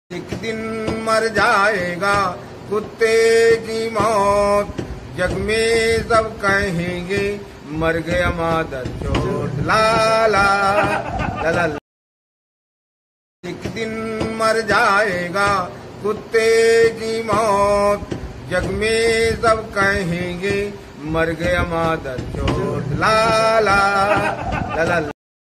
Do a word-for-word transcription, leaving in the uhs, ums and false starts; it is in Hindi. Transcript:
एक दिन मर जाएगा कुत्ते की मौत, जग में सब कहेंगे मर गया मादर चोट। ला ला ला ला। एक दिन मर जाएगा कुत्ते की मौत, जग में सब कहेंगे मर गया मादर चोट। ला ला ला ला।